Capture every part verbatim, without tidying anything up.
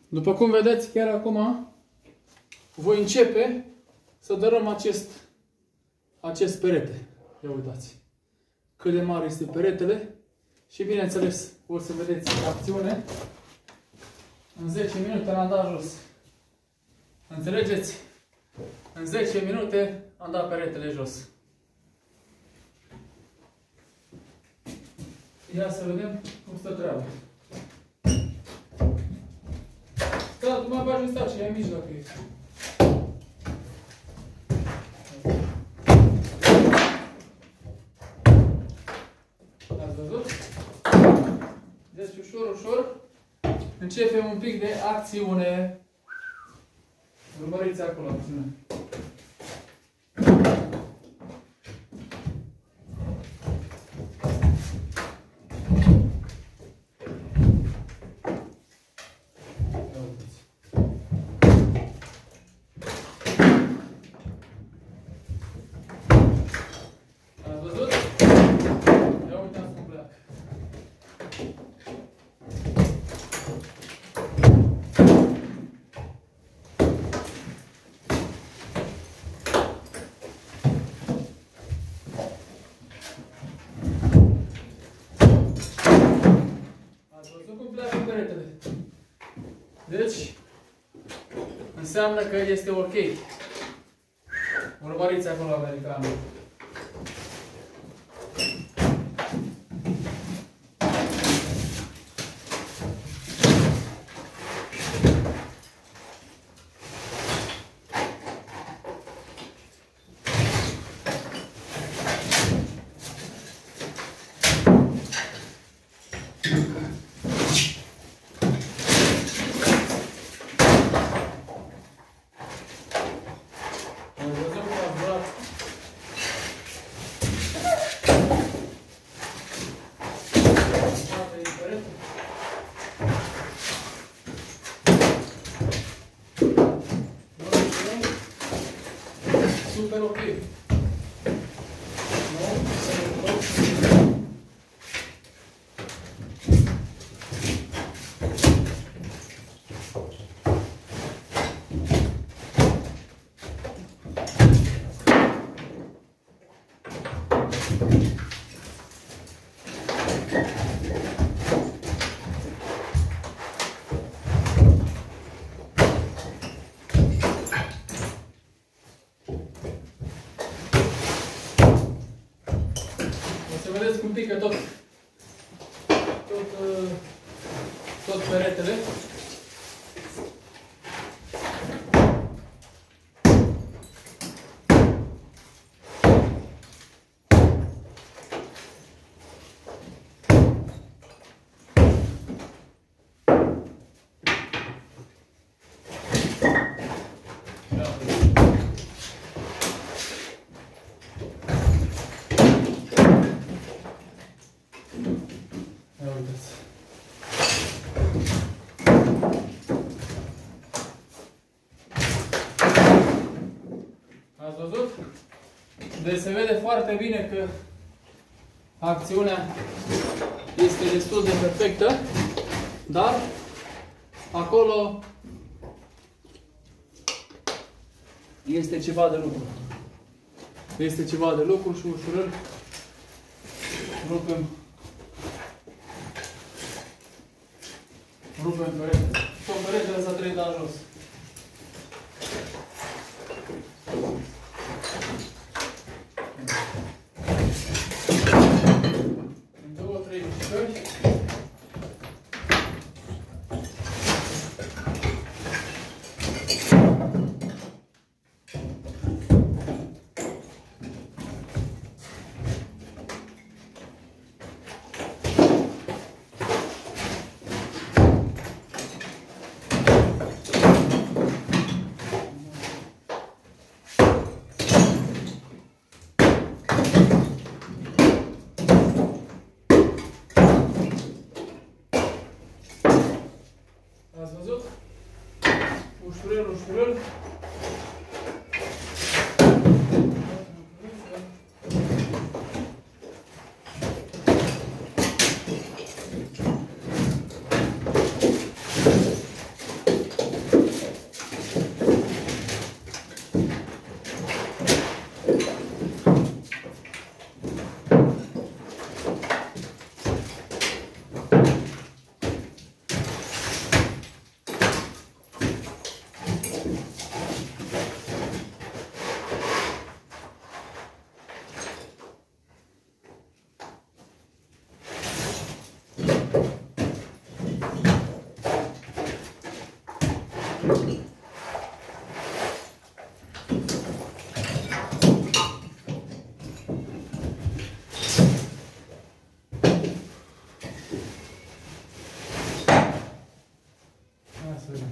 După cum vedeți, chiar acum voi începe să dărâm acest, acest perete. Ia uitați cât de mare este peretele și bineînțeles o să vedeți acțiune. În zece minute l-am dat jos. Înțelegeți? În zece minute am dat peretele jos. Ia să vedem cum stă treaba. Da, tu mai bagi în stat și ia în mijloc. Ați văzut? Deci ușor, ușor începem un pic de acțiune. Urmăriți acolo acțiune. Deci, înseamnă că este ok. Urmăriți acolo americanul. Super ok. Vedeți cum pică tot, tot, tot peretele. Ați văzut? Deci se vede foarte bine că acțiunea este destul de perfectă, dar acolo este ceva de lucru. Este ceva de lucru și ușurel rupem rupem peretele. Tot peretele s-a trei dat jos. În două, trei mișcări. Ați văzut? Ușurel, ușurel. să vedem.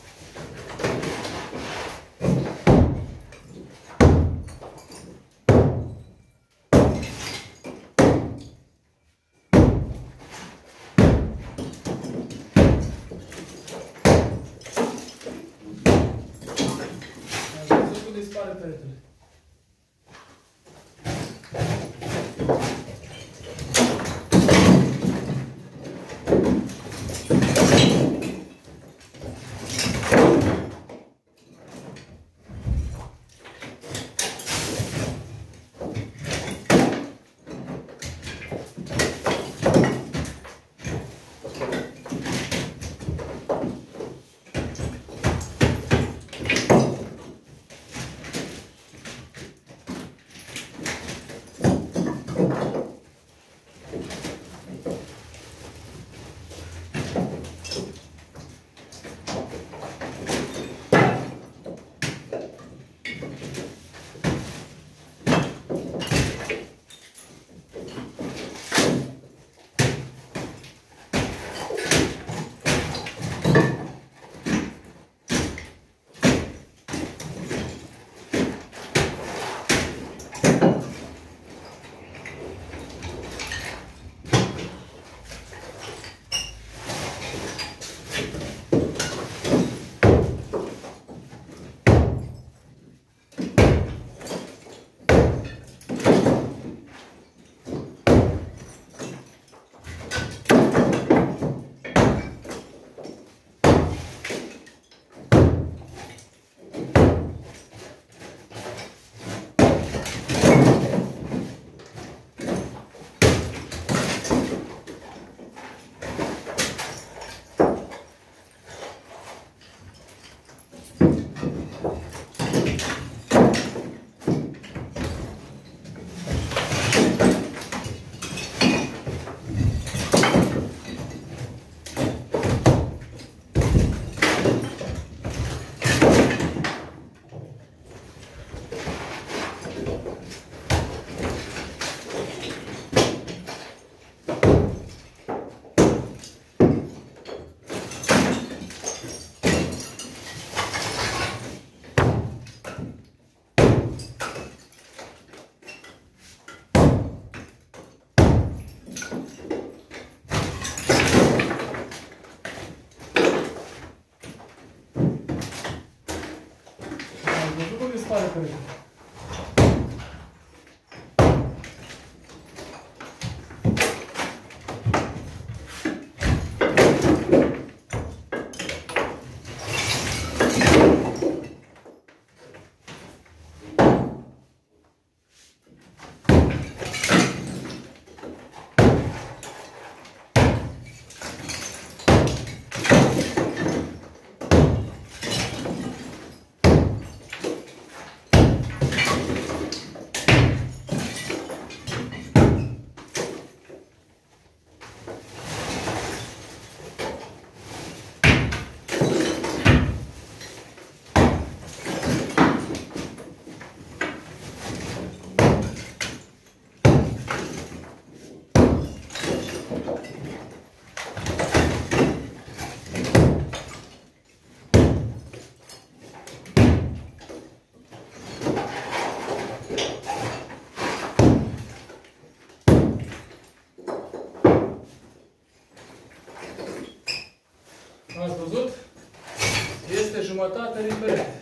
Dispare peretele. Dispare peretele. Ați văzut? Este jumătate din perete.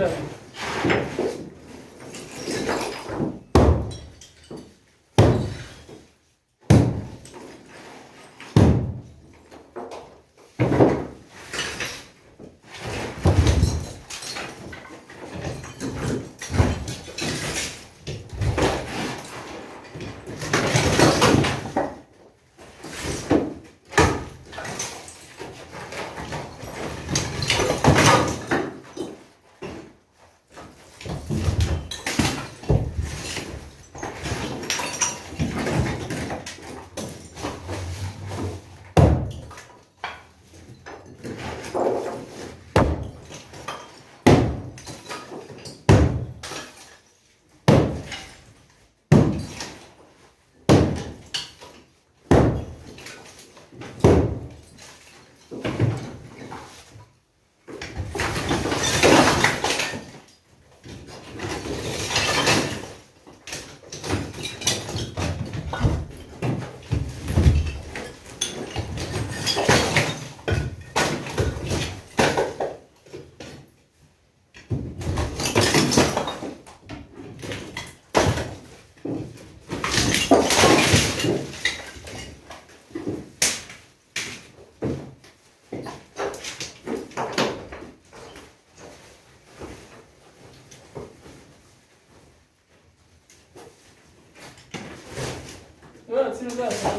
treabă. Ține de asta.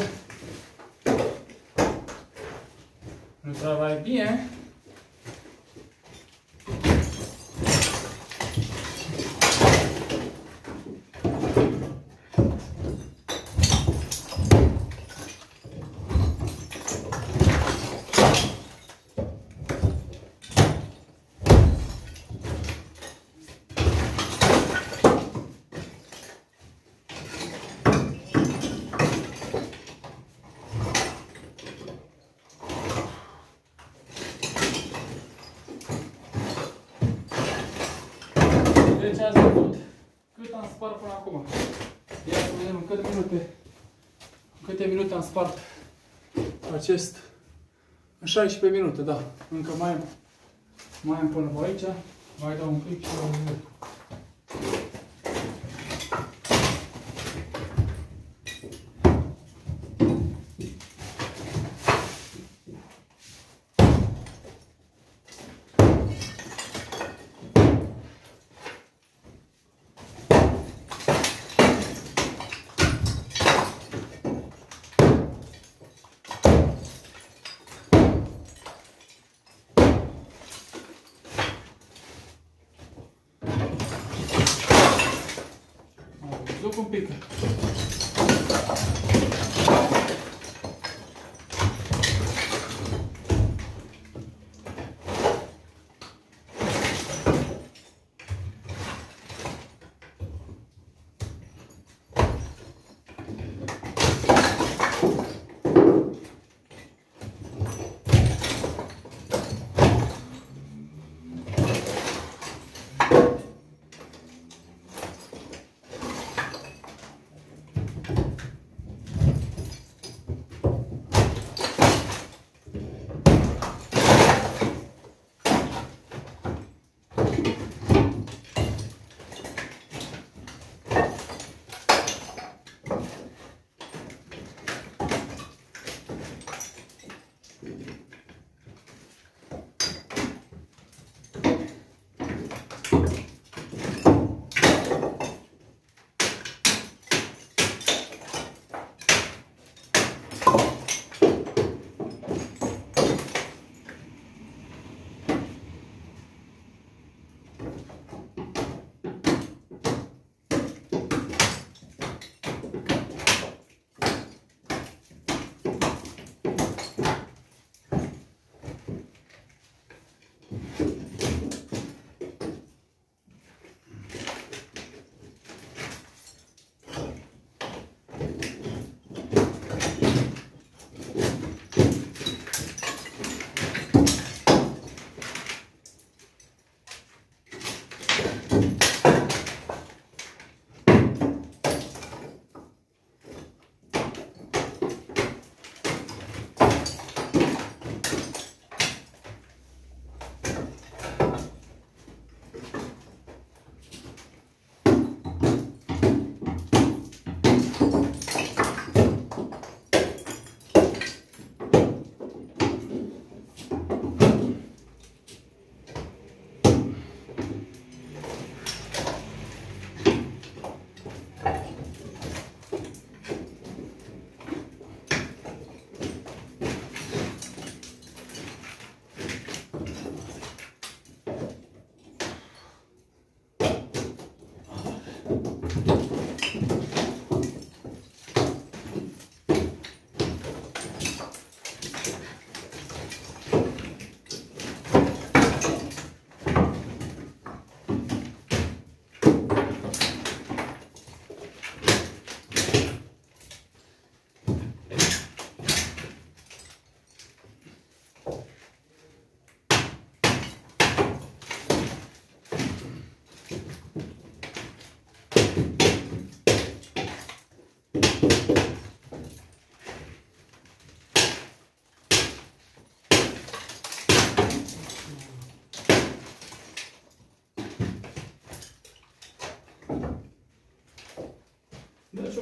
Nu travaille bien. Deci ați văzut cât am spart până acum. Ia să vedem în câte minute, în câte minute am spart acest, în șaisprezece minute, da. Încă mai am, mai am până pe aici, mai dau un pic și o vedem. Duc un pic.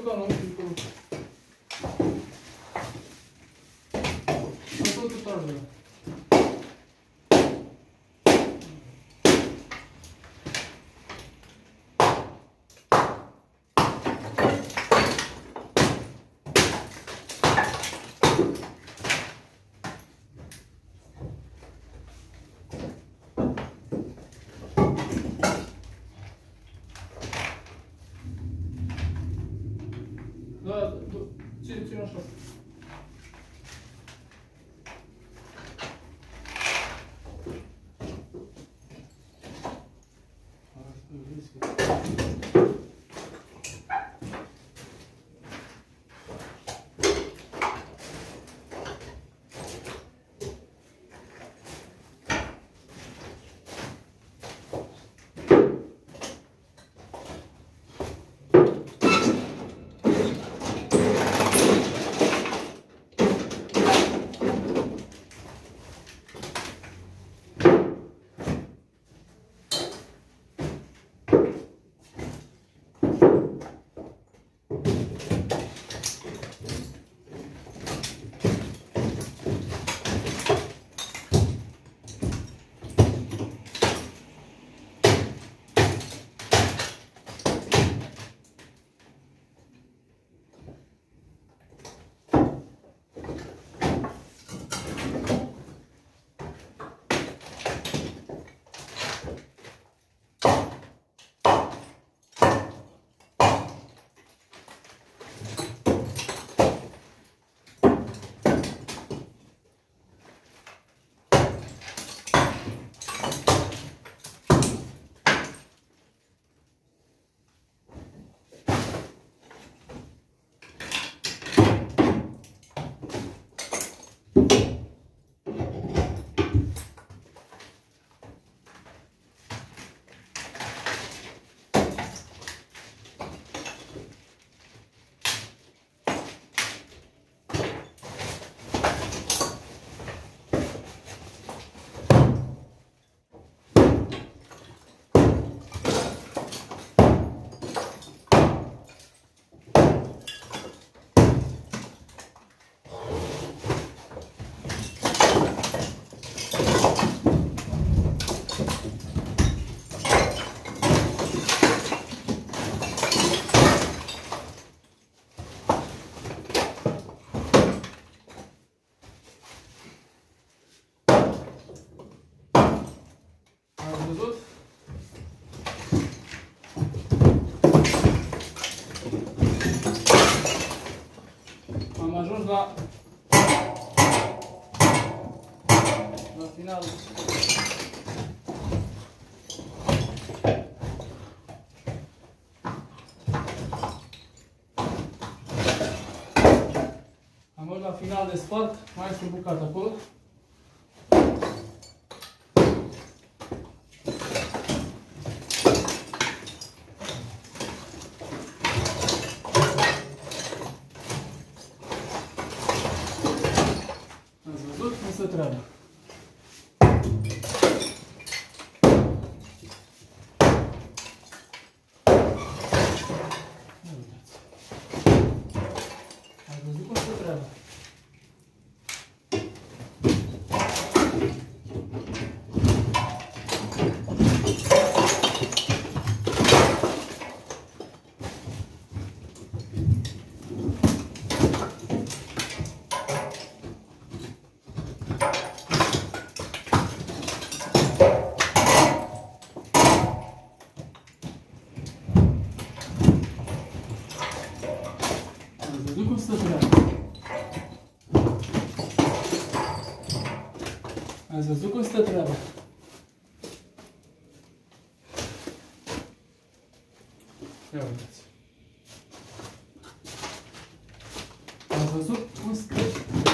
butonul, picul. Am tot totul. Da, ține, ține așa. La, la final. Am ajuns la final de spart, mai este o bucată acolo. Să treabă. Ați văzut cum se treabă? Văzut cum stă treaba? Ați văzut cum stă treaba? Ia uitați. Ați văzut cum stă treaba?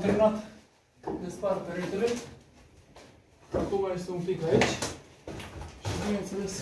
terminat de spart peretele. Acum este un pic aici. Și bineînțeles,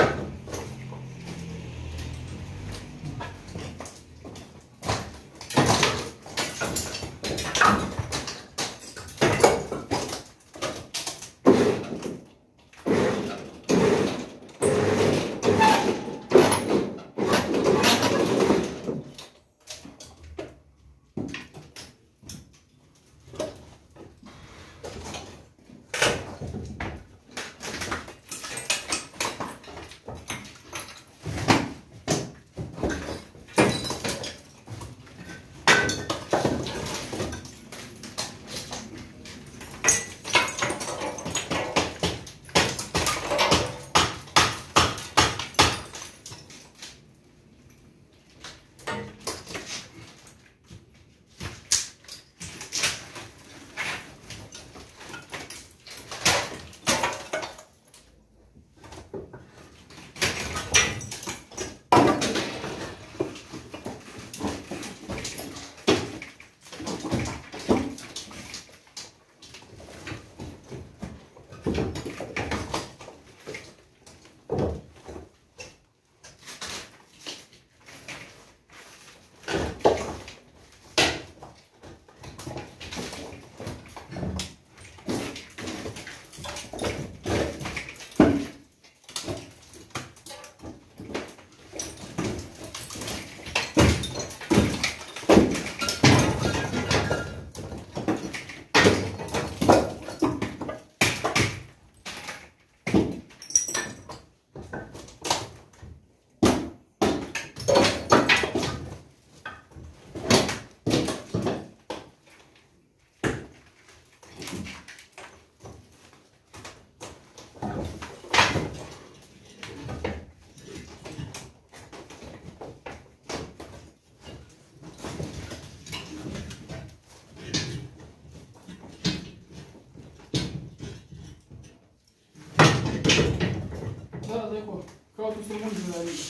da, de acolo. Caută să mulți de la aici.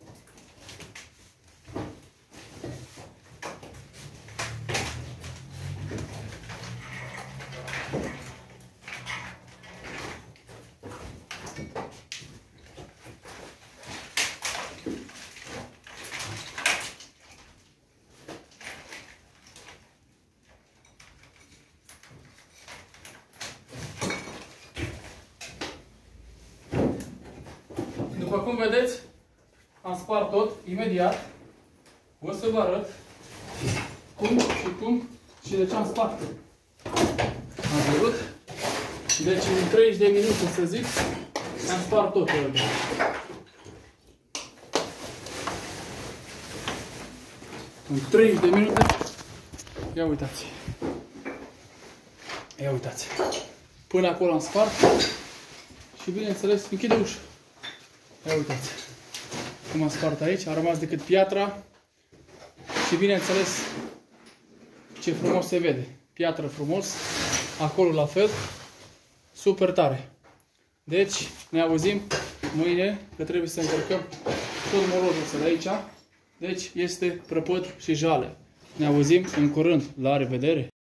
După cum vedeți, am spart tot, imediat. O să vă arăt cum și cum și de ce am spart. Am văzut? Deci în treizeci de minute, să zic, am spart tot. În treizeci de minute, ia uitați. Ia uitați. Până acolo am spart și bineînțeles, închide ușa. Ia uitați cum am spart aici, a rămas decât piatra și bineînțeles ce frumos se vede. Piatră frumos, acolo la fel, super tare. Deci ne auzim mâine că trebuie să încărcăm tot molozul ăsta de aici. Deci este prăpăd și jale. Ne auzim în curând. La revedere!